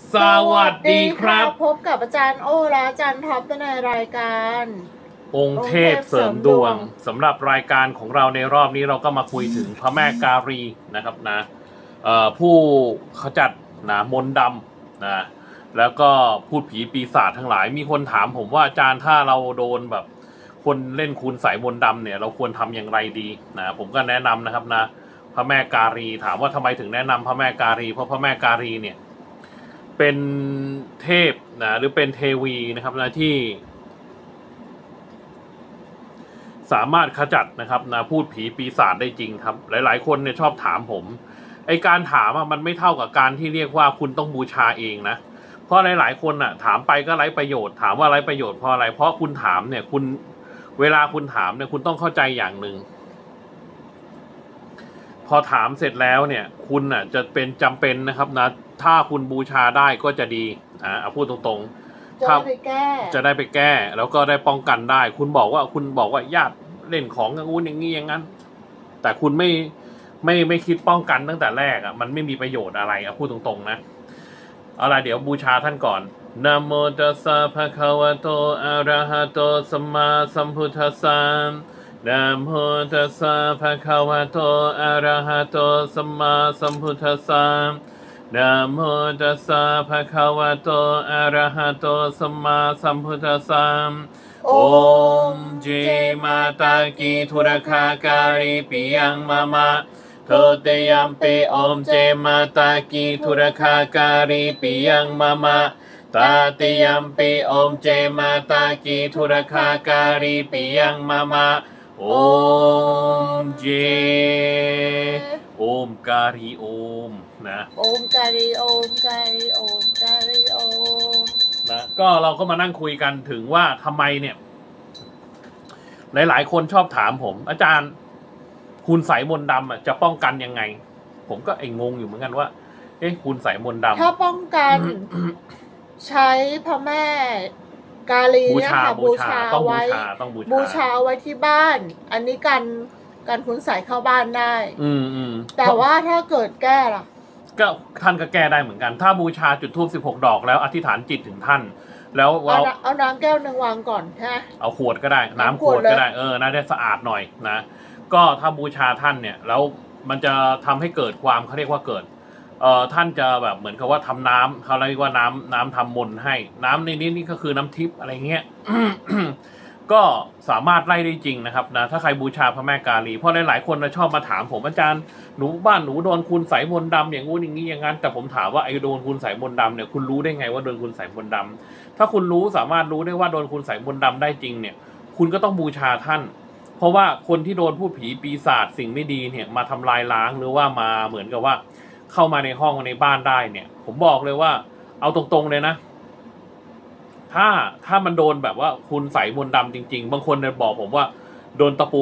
สวัสดีครับพบกับอาจารย์โอและอาจารย์ท็อปในรายการองค์เทพเสริมดวงสำหรับรายการของเราในรอบนี้เราก็มาคุยถึงพระแม่การีนะครับนะผู้ขจัดมนต์ดำนะแล้วก็พูดผีปีศาจทั้งหลายมีคนถามผมว่าอาจารย์ถ้าเราโดนแบบคนเล่นคุณใส่มนต์ดำเนี่ยเราควรทำอย่างไรดีนะผมก็แนะนำนะครับนะพระแม่การีถามว่าทำไมถึงแนะนำพระแม่การีเพราะพระแม่การีเนี่ยเป็นเทพนะหรือเป็นเทวีนะครับนะที่สามารถขจัดนะครับนะพูดผีปีศาจได้จริงครับหลายๆคนเนี่ยชอบถามผมไอการถามมันไม่เท่ากับการที่เรียกว่าคุณต้องบูชาเองนะเพราะหลายๆคนถามไปก็ไร้ประโยชน์ถามว่าไร้ประโยชน์เพราะอะไรเพราะคุณถามเนี่ยคุณเวลาคุณถามเนี่ยคุณต้องเข้าใจอย่างหนึ่งพอถามเสร็จแล้วเนี่ยคุณจะเป็นจำเป็นนะครับนะถ้าคุณบูชาได้ก็จะดีพูดตรงๆจะได้ไปแก้แล้วก็ได้ป้องกันได้คุณบอกว่าญาติเล่นของอย่างนี้อย่างนั้นแต่คุณไม่คิดป้องกันตั้งแต่แรกมันไม่มีประโยชน์อะไรพูดตรงๆนะเอาล่ะเดี๋ยวบูชาท่านก่อนนะโมตัสสะภะคะวะโตอะระหะโตสัมมาสัมพุทธัสสะนะโมตัสสะภะคะวะโตอะระหะโตสัมมาสัมพุทธัสสะนะโมตัสสะภะคะวะโตอะระหะโตสัมมาสัมพุทธัสสะโอมเจมาตากีทุรคาการิปิยังมะมะโทเตยัมปิโอมเจมาตากีทุรคาการิปิยังมะมะตาติยัมปิโอมเจมาตากีทุรคาการิปิยังมะมะโอมเจโอมการิโอมนะโอมการิโอมการิโอมการิโอมนะก็เราก็มานั่งคุยกันถึงว่าทำไมเนี่ยหลายๆคนชอบถามผมอาจารย์คุณใส่มนต์ดำจะป้องกันยังไงผมก็งงอยู่เหมือนกันว่าคุณใส่มนต์ดำถ้าป้องกัน ใช้พระแม่กาลีนะคะบูชาไว้บูชาไว้ที่บ้านอันนี้การคุณใส่เข้าบ้านได้แต่ว่าถ้าเกิดแก้ล่ะก็ท่านก็แก้ได้เหมือนกันถ้าบูชาจุดธูป16 ดอกแล้วอธิษฐานจิตถึงท่านแล้วเอาน้ำแก้วนึงวางก่อนใช่ไหมเอาขวดก็ได้น้ำขวดก็ได้น่าจะสะอาดหน่อยนะก็ถ้าบูชาท่านเนี่ยแล้วมันจะทำให้เกิดความเขาเรียกว่าเกิดท่านจะแบบเหมือนกับว่าทำน้ำเขาเรียกว่าน้ำทำมนต์ให้น้ำในนี้นี่ก็คือน้ำทิพย์อะไรเงี้ย ก็สามารถไล่ได้จริงนะครับนะถ้าใครบูชาพระแม่กาลีเพราะหลายๆคนชอบมาถามผมอาจารย์บ้านหนูโดนคุณใส่มนต์ดำอย่างงู้นอย่างนี้อย่างนั้นแต่ผมถามว่าโดนคุณใส่มนต์ดำเนี่ยคุณรู้ได้ไงว่าโดนคุณใส่มนต์ดำถ้าคุณสามารถรู้ได้ว่าโดนคุณใส่มนต์ดำได้จริงเนี่ยคุณก็ต้องบูชาท่านเพราะว่าคนที่โดนพูดผีปีศาจสิ่งไม่ดีเนี่ยมาทำลายล้างหรือว่ามาเหมือนกับว่าเข้ามาในห้องในบ้านได้เนี่ยผมบอกเลยว่าเอาตรงๆเลยนะถ้ามันโดนแบบว่าคุณใส่มนต์ดำจริงๆบางคนเนี่ยบอกผมว่าโดนตะปู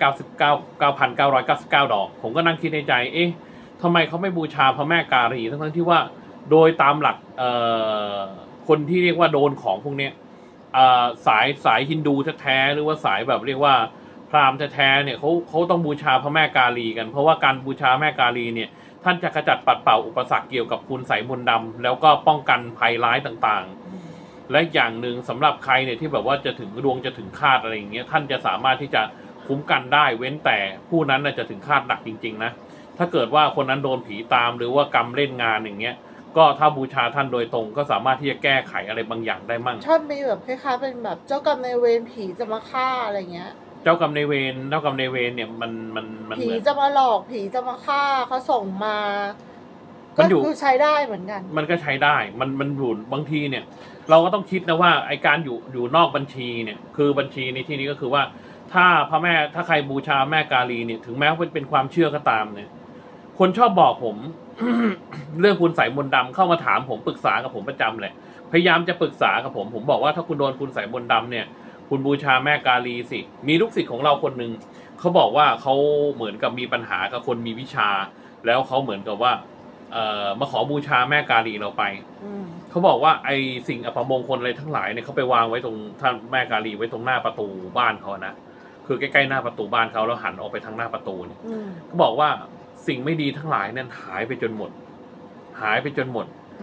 999,999 ดอกผมก็นั่งคิดในใจทำไมเขาไม่บูชาพระแม่การีทั้งที่ว่าโดยตามหลักคนที่เรียกว่าโดนของพวกนี้สายฮินดูแท้ๆหรือว่าสายแบบเรียกว่าพราหมณ์แท้ๆเนี่ยเขาต้องบูชาพระแม่กาลีกันเพราะว่าการบูชาแม่กาลีเนี่ยท่านจะขจัดปัดเป่าอุปสรรคเกี่ยวกับคุณใส่มนต์ดำแล้วก็ป้องกันภัยร้ายต่างๆและอย่างหนึ่งสำหรับใครเนี่ยที่แบบว่าจะถึงดวงจะถึงคาดอะไรอย่างเงี้ยท่านจะสามารถที่จะคุ้มกันได้เว้นแต่ผู้นั้นจะถึงคาดหนักจริงๆนะถ้าเกิดว่าคนนั้นโดนผีตามหรือว่ากรรมเล่นงานอย่างเงี้ยก็ถ้าบูชาท่านโดยตรงก็สามารถที่จะแก้ไขอะไรบางอย่างได้มั่งชอบมีแบบคล้ายๆเป็นแบบเจ้ากรรมนายเวรผีจะมาฆ่าอะไรเงี้ยเจ้ากรรมนายเวรเนี่ยมันผีจะมาหลอกผีจะมาฆ่าเขาส่งมาก็คือใช้ได้เหมือนกันมันก็ใช้ได้มันอยู่บางทีเนี่ยเราก็ต้องคิดนะว่าไอการอยู่นอกบัญชีเนี่ยคือบัญชีในที่นี้ก็คือว่าถ้าใครบูชาแม่กาลีเนี่ยถึงแม้ว่าเป็นความเชื่อก็ตามเนี่ยคนชอบบอกผม เรื่องคุณใส่มนต์ดำเข้ามาถามผมปรึกษากับผมประจำเลยพยายามจะปรึกษากับผมบอกว่าถ้าคุณโดนคุณใส่มนต์ดำเนี่ยคุณบูชาแม่กาลีสิมีลูกศิษย์ของเราคนหนึ่งเขาบอกว่าเขาเหมือนกับมีปัญหากับคนมีวิชาแล้วเขาเหมือนกับว่ามาขอบูชาแม่กาลีเราไปเขาบอกว่าไอสิ่งอัปมงคลอะไรทั้งหลายเนี่ยเขาไปวางไว้ตรงท่านแม่กาลีไว้ตรงหน้าประตูบ้านเขานะคือใกล้ๆหน้าประตูบ้านเขาแล้วหันออกไปทางหน้าประตูเนี่ยเขาบอกว่าสิ่งไม่ดีทั้งหลายนั้นหายไปจนหมด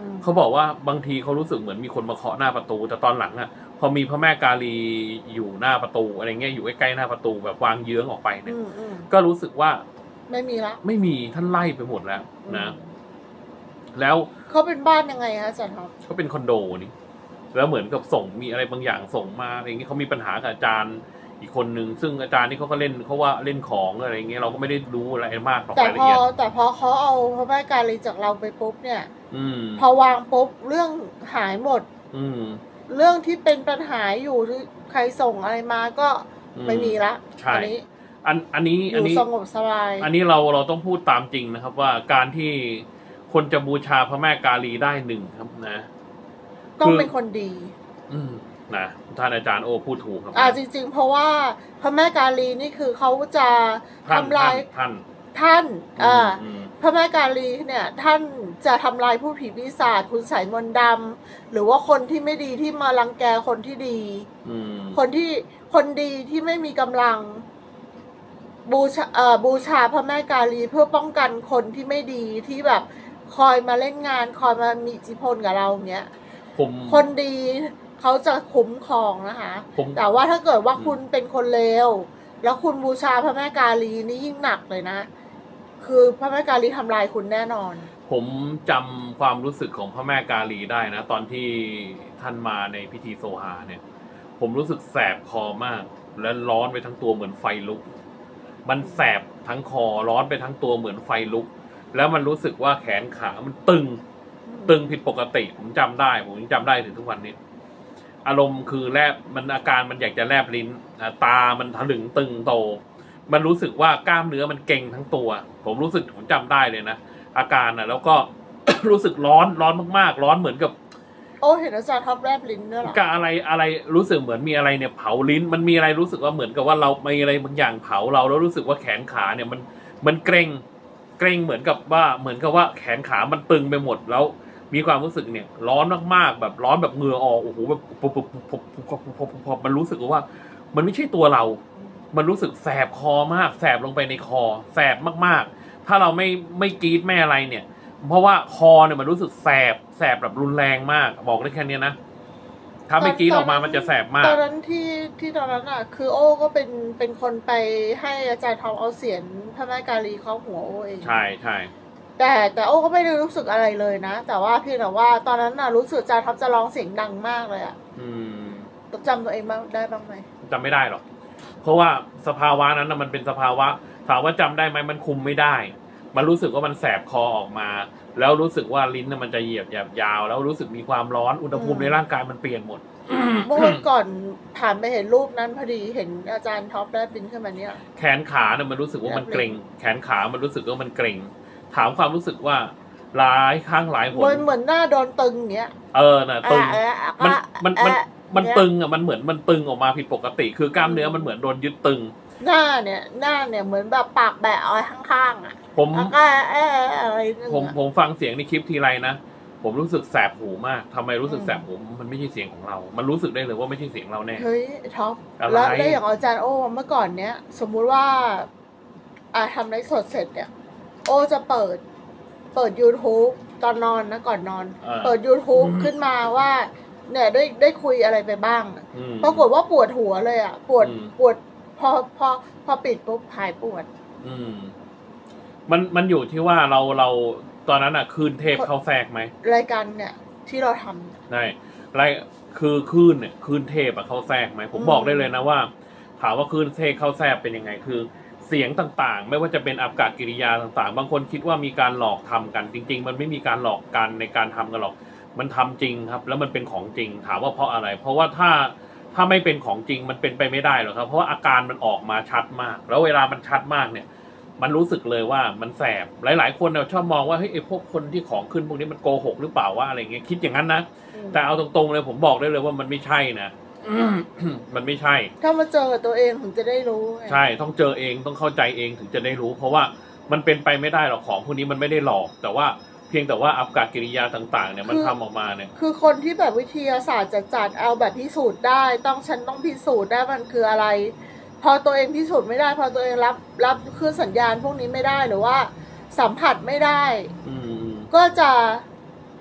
เขาบอกว่าบางทีเขารู้สึกเหมือนมีคนมาเคาะหน้าประตูแต่ตอนหลังอ่ะพอมีพระแม่กาลีอยู่หน้าประตูอะไรเงี้ยอยู่ใกล้ๆหน้าประตูแบบวางเยื้องออกไปเนี่ยก็รู้สึกว่าไม่มีละไม่มีท่านไล่ไปหมดแล้วนะแล้วเขาเป็นบ้านยังไงคะอาจารย์ครับเขาเป็นคอนโดนี่แล้วเหมือนกับส่งมีอะไรบางอย่างส่งมาอะไรเงี้ยเขามีปัญหากับอาจารย์อีกคนนึงซึ่งอาจารย์นี่เขาก็เล่นเขาว่าเล่นของอะไรเงี้ยเราก็ไม่ได้รู้อะไรมากหรอกรายละเอียดแต่พอเขาเอาพระแม่กาลีจากเราไปปุ๊บเนี่ยพอวางปุ๊บเรื่องหายหมดเรื่องที่เป็นปัญหาอยู่หรือใครส่งอะไรมาก็ไม่มีละอันนี้อยู่สงบสบายอันนี้เราต้องพูดตามจริงนะครับว่าการที่คนจะบูชาพระแม่กาลีได้หนึ่งครับนะต้องเป็นคนดีนะท่านอาจารย์โอพูดถูกครับจริงๆเพราะว่าพระแม่กาลีนี่คือเขาจะทำลายท่านพระแม่กาลีเนี่ยท่านจะทำลายผู้ผีปีศาจคุณไสยมนต์ดำหรือว่าคนที่ไม่ดีที่มารังแกคนที่ดีคนดีที่ไม่มีกำลังบูชาพระแม่กาลีเพื่อป้องกันคนที่ไม่ดีที่แบบคอยมาเล่นงานคอยมามีอิทธิพลกับเราเนี้ยคนดีเขาจะคุ้มครองนะคะแต่ว่าถ้าเกิดว่าคุณเป็นคนเลวแล้วคุณบูชาพระแม่กาลีนี่ยิ่งหนักเลยนะคือพระแม่กาลีทำลายคุณแน่นอนผมจำความรู้สึกของพระแม่กาลีได้นะตอนที่ท่านมาในพิธีโซฮาเนี่ยผมรู้สึกแสบคอมากและร้อนไปทั้งตัวเหมือนไฟลุกมันแสบทั้งคอร้อนไปทั้งตัวเหมือนไฟลุกแล้วมันรู้สึกว่าแขนขามันตึงผิดปกติผมจำได้ผมยังจำได้ถึงทุกวันนี้อารมณ์คือแลบมันอาการมันอยากจะแลบลิ้นตามันถลึงตึงโตมันรู้สึกว่ากล้ามเนื้อมันเกร็งทั้งตัวผมรู้สึกผมจำได้เลยนะอาการแล้วก็ รู้สึกร้อนมากๆร้อนเหมือนกับเห็นอาจารย์ท็อปแลบลิ้นด้วยหรอกับอะไรรู้สึกเหมือนมีอะไรเนี่ยเผาลิ้นมันมีอะไรรู้สึกว่าเหมือนกับว่าเรามีอะไรบางอย่างเผาเราแล้วรู้สึกว่าแขนขาเนี่ยมันเกร็งเหมือนกับว่าแขนขามันตึงไปหมดแล้วมีความรู้สึกเนี่ยร้อนมากๆแบบร้อนแบบเหงื่อออกโอ้โหแบบพอมันรู้สึกว่ามันไม่ใช่ตัวเรามันรู้สึกแสบคอมากแสบลงไปในคอแสบมากๆถ้าเราไม่กรี๊ดไม่อะไรเนี่ยเพราะว่าคอเนี่ยมันรู้สึกแสบแบบรุนแรงมากบอกได้แค่นี้นะถ้าไม่กรี๊ดออกมามันจะแสบมากตอนนั้นที่ตอนนั้นอ่ะคือโอ้ก็เป็นคนไปให้อาจารย์ทอมเอาเสียนพระแม่กาลีเข้าหัวโอ้เองใช่แต่โอ้ก็ไม่ได้รู้สึกอะไรเลยนะแต่ว่าเพียงแต่ว่าตอนนั้นน่ะรู้สึกอาจารย์ท็อปจะร้องเสียงดังมากเลยอ่ะจำตัวเองได้บ้างไหมจำไม่ได้หรอกเพราะว่าสภาวะนั้นมันเป็นสภาวะถามว่าจำได้ไหมมันคุมไม่ได้มันรู้สึกว่ามันแสบคอออกมาแล้วรู้สึกว่าลิ้นมันจะเหยียบยาวแล้วรู้สึกมีความร้อนอุณหภูมิในร่างกายมันเปลี่ยนหมดเมื่อวันก่อนผ่านไปเห็นรูปนั้นพอดีเห็นอาจารย์ท็อปแลบลิ้นขึ้นมาเนี่ยแขนขาเนี่ยมันรู้สึกว่ามันเกร็งแขนขามันรู้สึกว่ามันเกร็งถามความรู้สึกว่าหลายครั้งหลายหนเหมือนหน้าโดนตึงเงี้ยน่ะตึงมันตึงมันเหมือนมันตึงออกมาผิดปกติคือกล้ามเนื้อมันเหมือนโดนยึดตึงหน้าเนี่ยเหมือนแบบปากแบะอะไรข้างๆอ่ะผมฟังเสียงในคลิปทีไรนะผมรู้สึกแสบหูมากทำไมรู้สึกแสบหูมันไม่ใช่เสียงของเรามันรู้สึกได้เลยว่าไม่ใช่เสียงเราแน่เฮ้ยท็อปแล้วอย่างอาจารย์โอ้เมื่อก่อนเนี้ยสมมุติว่าทำไลฟ์สดเสร็จเนี่ยโอ้จะเปิด YouTube ตอนนอนนะก่อนนอนเปิด YouTube ขึ้นมาว่าเนี่ยได้คุยอะไรไปบ้างปรากฏว่าปวดหัวเลยอ่ะปวดพอปิดปุ๊บหายปวดมันอยู่ที่ว่าเราตอนนั้นอ่ะคืนเทพเข้าแทรกไหมรายการเนี่ยที่เราทำใช่คือคืนเทพเข้าแทรกไหมผมบอกได้เลยนะว่าถามว่าคืนเทพเข้าแทรกเป็นยังไงคือเสียงต่างๆไม่ว่าจะเป็นอาการกิริยาต่างๆบางคนคิดว่ามีการหลอกทำกันจริงๆมันไม่มีการหลอกกันในการทำกันหรอกมันทำจริงครับแล้วมันเป็นของจริงถามว่าเพราะอะไรเพราะว่าถ้าไม่เป็นของจริงมันเป็นไปไม่ได้หรอกครับเพราะว่าอาการมันออกมาชัดมากแล้วเวลามันชัดมากเนี่ยมันรู้สึกเลยว่ามันแสบหลายๆคนเนี่ยชอบมองว่าเฮ้ยไอ้พวกคนที่ของขึ้นพวกนี้มันโกหกหรือเปล่าว่าอะไรเงี้ยคิดอย่างนั้นนะแต่เอาตรงๆเลยผมบอกได้เลยว่ามันไม่ใช่นะมันไม่ใช่ถ้ามาเจอตัวเองถึงจะได้รู้ใช่ต้องเจอเองต้องเข้าใจเองถึงจะได้รู้เพราะว่ามันเป็นไปไม่ได้หรอกของพวกนี้มันไม่ได้หลอกแต่ว่าเพียงแต่ว่าอาการกิริยาต่างๆเนี่ยมันทำออกมาเนี่ยคือคนที่แบบวิทยาศาสตร์จัดเอาแบบพิสูจน์ได้ฉันต้องพิสูจน์ได้มันคืออะไรพอตัวเองพิสูจน์ไม่ได้พอตัวเองรับคือสัญญาณพวกนี้ไม่ได้หรือว่าสัมผัสไม่ได้ก็จะ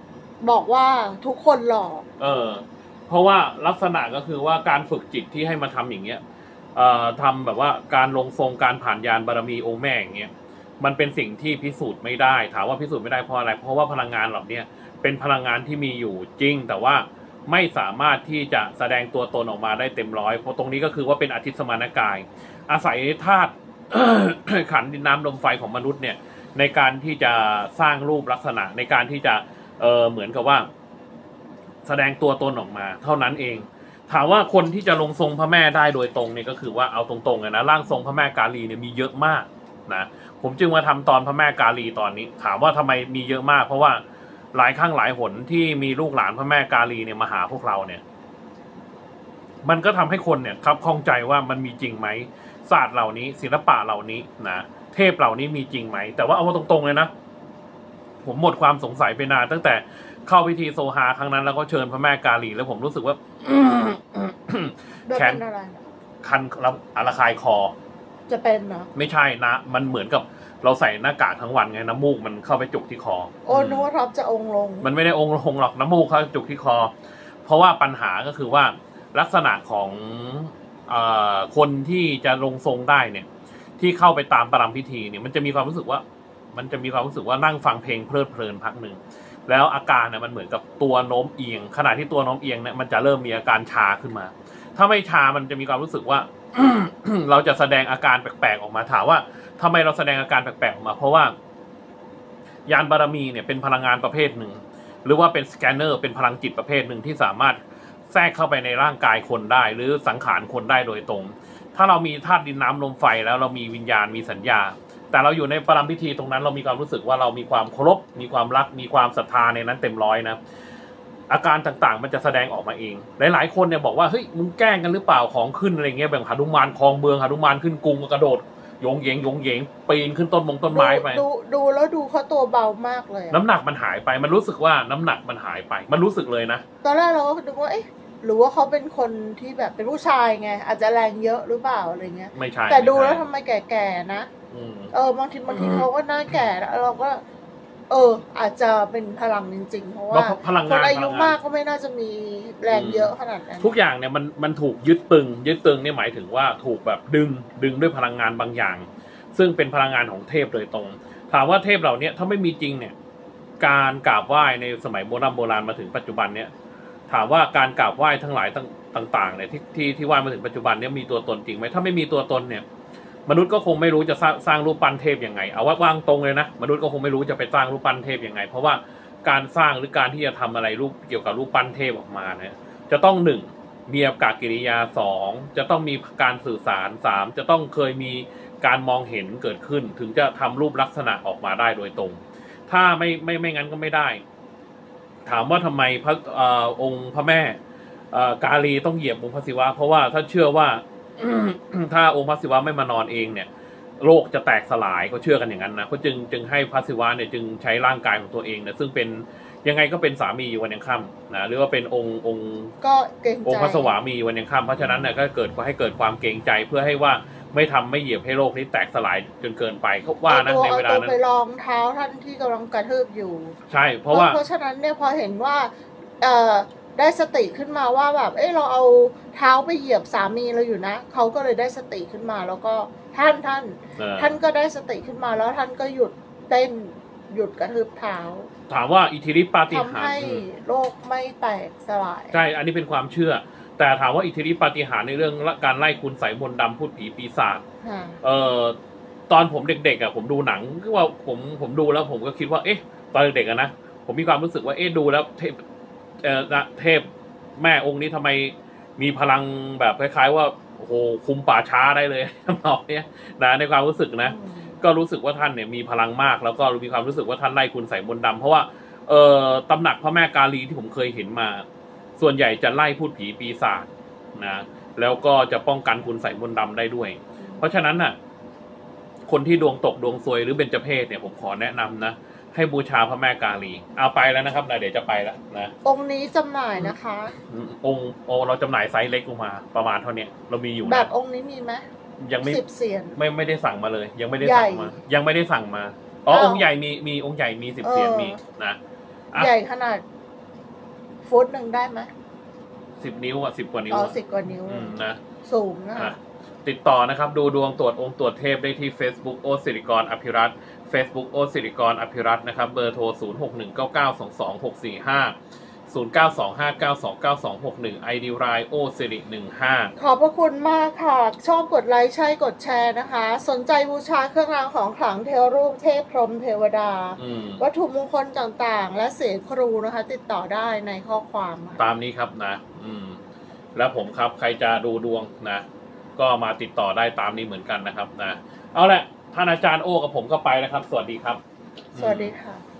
บอกว่าทุกคนหลอกเพราะว่าลักษณะก็คือว่าการฝึกจิตที่ให้มาทำอย่างเงี้ยทำแบบว่าการลงทรงการผ่านยานบารมีองค์แม่อย่างเงี้ยมันเป็นสิ่งที่พิสูจน์ไม่ได้ถามว่าพิสูจน์ไม่ได้เพราะอะไรเพราะว่าพลังงานเหล่านี้เป็นพลังงานที่มีอยู่จริงแต่ว่าไม่สามารถที่จะแสดงตัวตนออกมาได้เต็มร้อยเพราะตรงนี้ก็คือว่าเป็นอาทิตย์สมานกายอาศัยธาตุ ขันธ์ดินน้ำลมไฟของมนุษย์เนี่ยในการที่จะสร้างรูปลักษณะในการที่จะเหมือนกับว่าแสดงตัวตนออกมาเท่านั้นเองถามว่าคนที่จะลงทรงพระแม่ได้โดยตรงเนี่ยก็คือว่าเอาตรงๆเลยนะร่างทรงพระแม่กาลีเนี่ยมีเยอะมากนะผมจึงมาทำตอนพระแม่กาลีตอนนี้ถามว่าทำไมมีเยอะมากเพราะว่าหลายครั้งหลายหนที่มีลูกหลานพระแม่กาลีเนี่ยมาหาพวกเราเนี่ยมันก็ทำให้คนเนี่ยครับข้องใจว่ามันมีจริงไหมศาสตร์เหล่านี้ศิลปะเหล่านี้นะเทพเหล่านี้มีจริงไหมแต่ว่าเอาตรงๆเลยนะผมหมดความสงสัยไปนานตั้งแต่เข้าพิธีโซฮาครั้งนั้นแล้วก็เชิญพระแม่กาลีแล้วผมรู้สึกว่าแขนคันระคายคอจะเป็นเนาะไม่ใช่นะมันเหมือนกับเราใส่หน้ากากทั้งวันไงน้ำมูกมันเข้าไปจุกที่คอโอ้นึกว่าท็อปจะองลงมันไม่ได้องลงหรอกน้ำมูกเข้าจุกที่คอเพราะว่าปัญหาก็คือว่าลักษณะของคนที่จะลงทรงได้เนี่ยที่เข้าไปตามประรำพิธีเนี่ยมันจะมีความรู้สึกว่านั่งฟังเพลงเพลิดเพลินพักหนึ่งแล้วอาการเนี่ยมันเหมือนกับตัวโน้มเอียงขณะที่ตัวโน้มเอียงเนี่ยมันจะเริ่มมีอาการชาขึ้นมาถ้าไม่ชามันจะมีความรู้สึกว่า เราจะแสดงอาการแปลกๆออกมาถามว่าทำไมเราแสดงอาการแปลกๆออกมาเพราะว่ายานบารมีเนี่ยเป็นพลังงานประเภทหนึ่งหรือว่าเป็นสแกนเนอร์เป็นพลังจิตประเภทหนึ่งที่สามารถแทรกเข้าไปในร่างกายคนได้หรือสังขารคนได้โดยตรงถ้าเรามีธาตุดินน้ำลมไฟแล้วเรามีวิญญาณมีสัญญาแต่เราอยู่ในประรำพิธีตรงนั้นเรามีความรู้สึกว่าเรามีความเคารพมีความรักมีความศรัทธาในนั้นเต็มร้อยนะอาการต่างๆมันจะแสดงออกมาเองหลายๆคนเนี่ยบอกว่าเฮ้ยมึงแกล้งกันหรือเปล่าของขึ้นอะไรเงี้ยแบบหนุมานคลองเมืองหนุมานขึ้นกรุงกระโดดโยงเหงปีนขึ้นต้นไม้ไปดูแล้วดูเขาตัวเบามากเลยน้ำหนักมันหายไปมันรู้สึกว่าน้ำหนักมันหายไปมันรู้สึกเลยนะตอนแรกเราก็นึกว่าเอ๊ะหรือว่าเขาเป็นคนที่แบบเป็นผู้ชายไงอาจจะแรงเยอะหรือเปล่าอะไรเงี้ยไม่ใช่แต่ดูแล้วทำไมแก่ๆนะบางทีเขาก็หน้าแก่แล้วเราก็อาจจะเป็นพลังจริงๆเพราะว่าคนอายุมากก็ไม่น่าจะมีแรงเยอะขนาดนั้นทุกอย่างเนี่ยมันถูกยึดตึงเนี่ยหมายถึงว่าถูกแบบดึงด้วยพลังงานบางอย่างซึ่งเป็นพลังงานของเทพโดยตรงถามว่าเทพเหล่านี้ถ้าไม่มีจริงเนี่ยการกราบไหว้ในสมัยโบราณมาถึงปัจจุบันเนี่ยถามว่าการกราบไหว้ทั้งหลายต่างๆเนี่ยที่ไหว้มาถึงปัจจุบันเนี่ยมีตัวตนจริงไหมถ้าไม่มีตัวตนเนี่ยมนุษย์ก็คงไม่รู้จะสร้างรูปปั้นเทพยังไงเอาว่างตรงเลยนะมนุษย์ก็คงไม่รู้จะไปสร้างรูปปั้นเทพยังไงเพราะว่าการสร้างหรือการที่จะทำอะไรรูปเกี่ยวกับรูปปั้นเทพออกมาเนี่ยจะต้อง1มีอาการกิริยา2จะต้องมีการสื่อสาร3จะต้องเคยมีการมองเห็นเกิดขึ้นถึงจะทำรูปลักษณะออกมาได้โดยตรงถ้าไม่งั้นก็ไม่ได้ถามว่าทำไมองค์พระแม่กาลีต้องเหยียบองค์พระศิวะเพราะว่าถ้าเชื่อว่าถ้าองค์พระศิวะไม่มานอนเองเนี่ยโลกจะแตกสลายเขาเชื่อกันอย่างนั้นนะเขาจึงให้พระศิวะเนี่ยจึงใช้ร่างกายของตัวเองเนี่ยซึ่งเป็นยังไงก็เป็นสามีวันยังค่ำนะหรือว่าเป็นองค์ก็เกรงใจองค์พระสวามีวันยังค่ำเพราะฉะนั้นเนี่ยก็ให้เกิดความเกรงใจเพื่อให้ว่าไม่เหยียบให้โลกนี้แตกสลายจนเกินไปเขาว่านะในเวลานั้นไปรองเท้าท่านที่กำลังกระทืบอยู่ใช่เพราะฉะนั้นเนี่ยพอเห็นว่าได้สติขึ้นมาว่าแบบเราเอาเท้าไปเหยียบสามีเราอยู่นะเขาก็เลยได้สติขึ้นมาแล้วก็ท่านก็ได้สติขึ้นมาแล้วท่านก็หยุดเต้นหยุดกระทืบเท้าถามว่าอิทธิฤทธิปาฏิหาริย์ทำให้โลกไม่แตกสลายใช่อันนี้เป็นความเชื่อแต่ถามว่าอิทธิฤทธิปาฏิหาริย์ในเรื่องการไล่คุณไสมนต์ดำพูดผีปีศาจตอนผมเด็กๆผมดูหนังคือว่าผมดูแล้วผมก็คิดว่าตอนเด็กๆนะผมมีความรู้สึกว่าดูแล้วเทพแม่องค์นี้ทำไมมีพลังแบบคล้ายๆว่าโอ้โหคุมป่าช้าได้เลยทำนองนี้นะในความรู้สึกนะก็รู้สึกว่าท่านเนี่ยมีพลังมากแล้วก็มีความรู้สึกว่าท่านไล่คุณไสมนต์ดำเพราะว่าตำหนักพระแม่กาลีที่ผมเคยเห็นมาส่วนใหญ่จะไล่พูดผีปีศาจนะแล้วก็จะป้องกันคุณไสมนต์ดำได้ด้วยเพราะฉะนั้นน่ะคนที่ดวงตกดวงซวยหรือเบญจเพสเนี่ยผมขอแนะนำนะให้บูชาพระแม่กาลีเอาไปแล้วนะครับเดี๋ยวจะไปแล้วนะองค์นี้จำหน่ายนะคะองค์เราจำหน่ายไซส์เล็กลงมาประมาณเท่านี้เรามีอยู่แบบองค์นี้มีไหมยังไม่ 10 เสียนไม่ได้สั่งมาเลยยังไม่ได้สั่งมาองค์ใหญ่มีองค์ใหญ่มี10 เสียนมีนะใหญ่ขนาดฟุตหนึ่งได้ไหม 10 นิ้ว10 กว่านิ้ว 10 กว่านิ้วนะสูงนะติดต่อนะครับดูดวงตรวจองค์ตรวจเทพได้ที่ Facebook โอศิริกรอภิรัตน์ Facebook โอศิริกรอภิรัตน์นะครับเบอร์โทร0619922645 0925929261 ID รายโอศิริ15 ขอบพระคุณมากค่ะชอบกดไลค์ใช่กดแชร์นะคะสนใจบูชาเครื่องรางของขลังเทวรูปเทพพรหมเทวดาวัตถุมงคลต่างๆและเสียงครูนะคะติดต่อได้ในข้อความตามนี้ครับนะแล้วผมครับใครจะดูดวงนะก็มาติดต่อได้ตามนี้เหมือนกันนะครับนะเอาละท่านอาจารย์โอ้กับผมก็ไปแล้วครับสวัสดีครับสวัสดีค่ะ